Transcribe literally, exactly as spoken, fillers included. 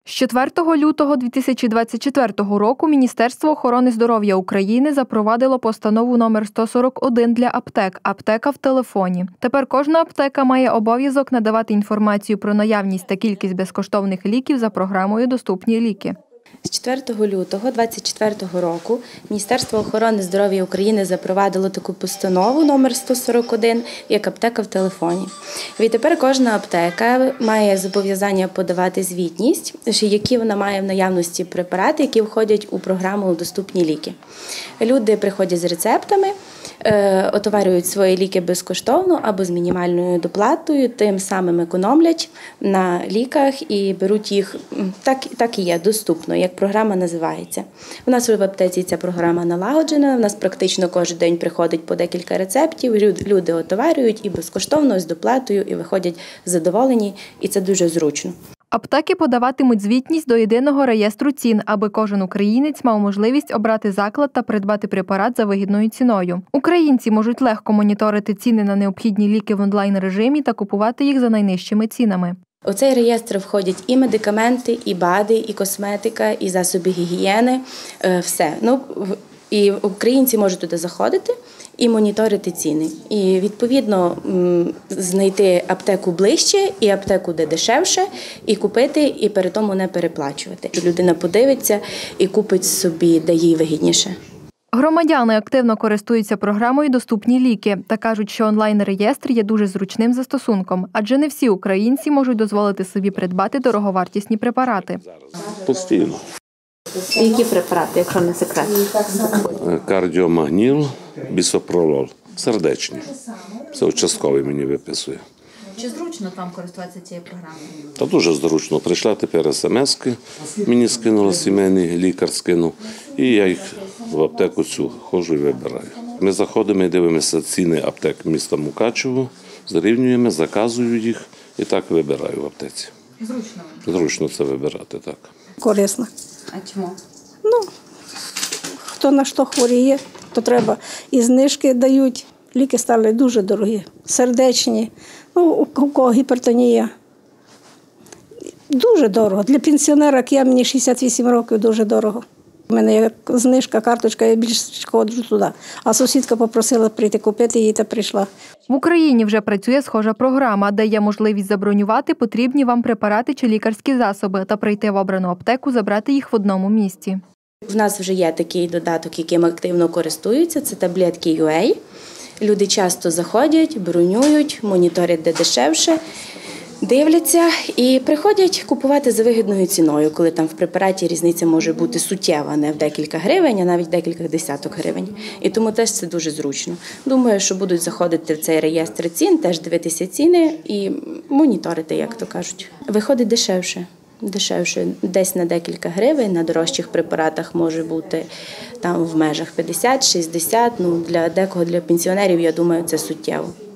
З четвертого лютого дві тисячі двадцять четвертого року Міністерство охорони здоров'я України запровадило постанову номер сто сорок один для аптек «Аптека в телефоні». Тепер кожна аптека має обов'язок надавати інформацію про наявність та кількість безкоштовних ліків за програмою «Доступні ліки». З четвертого лютого двадцять четвертого року Міністерство охорони здоров'я України запровадило таку постанову номер сто сорок один як «Аптека в телефоні». Відтепер кожна аптека має зобов'язання подавати звітність, які вона має в наявності препарати, які входять у програму «Доступні ліки». Люди приходять з рецептами, отоварюють свої ліки безкоштовно або з мінімальною доплатою, тим самим економлять на ліках і беруть їх, так, так і є, доступно, як програма називається. У нас в аптеці ця програма налагоджена, у нас практично кожен день приходить по декілька рецептів, люди отоварюють і безкоштовно, з доплатою, і виходять задоволені, і це дуже зручно. Аптеки подаватимуть звітність до єдиного реєстру цін, аби кожен українець мав можливість обрати заклад та придбати препарат за вигідною ціною. Українці можуть легко моніторити ціни на необхідні ліки в онлайн-режимі та купувати їх за найнижчими цінами. У цей реєстр входять і медикаменти, і БАДи, і косметика, і засоби гігієни, все. Ну, і українці можуть туди заходити і моніторити ціни. І, відповідно, знайти аптеку ближче і аптеку, де дешевше, і купити, і при тому не переплачувати. Людина подивиться і купить собі, де їй вигідніше. Громадяни активно користуються програмою «Доступні ліки» та кажуть, що онлайн-реєстр є дуже зручним застосунком, адже не всі українці можуть дозволити собі придбати дороговартісні препарати. Постійно. Які препарати, якщо не секрет? Кардіомагніл, бісопролол, сердечні. Це участковий мені виписує. Чи зручно там користуватися цією програмою? Та дуже зручно. Прийшла тепер смс-ки, мені скинула сімейний лікар, скинув, і я їх в аптеку цю ходжу і вибираю. Ми заходимо і дивимося ціни аптек міста Мукачево, зрівнюємо, заказую їх і так вибираю в аптеці. Зручно? Зручно це вибирати, так. Корисно. А чому? Ну, хто на що хворіє, то треба. І знижки дають. Ліки стали дуже дорогі, сердечні, ну, у кого гіпертонія. Дуже дорого. Для пенсіонера, як я, мені шістдесят вісім років, дуже дорого. У мене є знижка, карточка, я більше ходжу туди. А сусідка попросила прийти купити її та прийшла. В Україні вже працює схожа програма, де є можливість забронювати потрібні вам препарати чи лікарські засоби та прийти в обрану аптеку, забрати їх в одному місці. У нас вже є такий додаток, яким активно користуються, це таблетки ю ей. Люди часто заходять, бронюють, моніторять, де дешевше, дивляться і приходять купувати за вигідною ціною, коли там в препараті різниця може бути суттєва, не в декілька гривень, а навіть в декілька десяток гривень. І тому теж це дуже зручно. Думаю, що будуть заходити в цей реєстр цін, теж дивитися ціни і моніторити, як то кажуть. Виходить дешевше. Дешевше, десь на декілька гривень, на дорожчих препаратах може бути там в межах п'ятдесят-шістдесят, ну для декого, для пенсіонерів, я думаю, це суттєво.